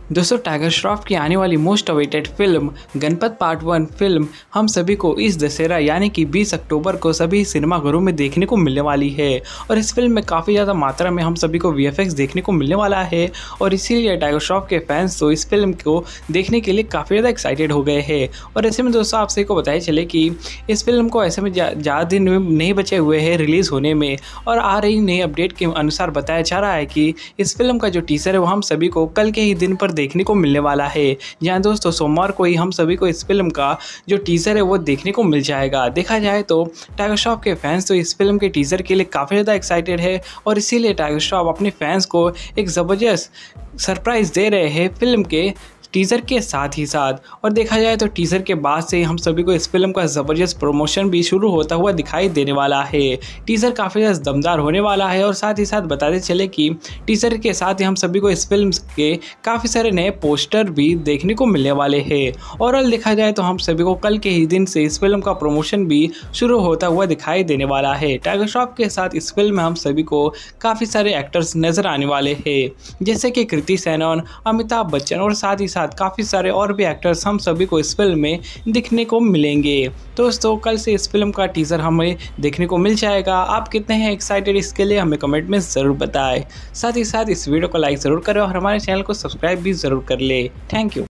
दोस्तों, टाइगर श्रॉफ की आने वाली most awaited film Ganapath part 1 film हम सभी को इस दशहरा यानी कि 20 अक्टूबर को सभी सिनेमाघरों में देखने को मिलने वाली है। और इस फिल्म में काफ़ी ज़्यादा मात्रा में हम सभी को वीएफएक्स देखने को मिलने वाला है और इसीलिए टाइगर श्रॉफ के फैंस तो इस फिल्म को देखने के लिए काफ़ी ज़्यादा एक्साइटेड हो गए हैं। और ऐसे में दोस्तों, आप सभी को बताया चले कि इस फिल्म को ऐसे में ज़्यादा दिन नहीं बचे हुए हैं रिलीज़ होने में। और आ रही नई अपडेट के अनुसार बताया जा रहा है कि इस फिल्म का जो टीजर है वो हम सभी को कल के ही दिन पर देखने को मिलने वाला है। जहाँ दोस्तों सोमवार को ही हम सभी को इस फिल्म का जो टीजर है वो देखने को मिल जाएगा। देखा जाए तो टाइगर श्रॉफ के फैंस तो इस फिल्म के टीजर के लिए काफ़ी ज़्यादा एक्साइटेड है और इसीलिए टाइगर श्रॉफ अपने फैंस को एक ज़बरदस्त सरप्राइज़ दे रहे हैं फिल्म के टीज़र के साथ ही साथ। और देखा जाए तो टीज़र के बाद से हम सभी को इस फिल्म का ज़बरदस्त प्रमोशन भी शुरू होता हुआ दिखाई देने वाला है। टीज़र काफ़ी ज़्यादा दमदार होने वाला है और साथ ही साथ बताते चले कि टीज़र के साथ ही हम सभी को इस फिल्म के काफ़ी सारे नए पोस्टर भी देखने को मिलने वाले हैं। ओवरऑल देखा जाए तो हम सभी को कल के ही दिन से इस फिल्म का प्रमोशन भी शुरू होता हुआ दिखाई देने वाला है। टाइगर श्रॉफ के साथ इस फिल्म में हम सभी को काफ़ी सारे एक्टर्स नज़र आने वाले हैं, जैसे कि कृति सेनन, अमिताभ बच्चन और साथ ही काफ़ी सारे और भी एक्टर्स हम सभी को इस फिल्म में दिखने को मिलेंगे। दोस्तों, कल से इस फिल्म का टीजर हमें देखने को मिल जाएगा। आप कितने हैं एक्साइटेड इसके लिए हमें कमेंट में ज़रूर बताएं। साथ ही साथ इस वीडियो को लाइक ज़रूर करें और हमारे चैनल को सब्सक्राइब भी ज़रूर कर ले। Thank you.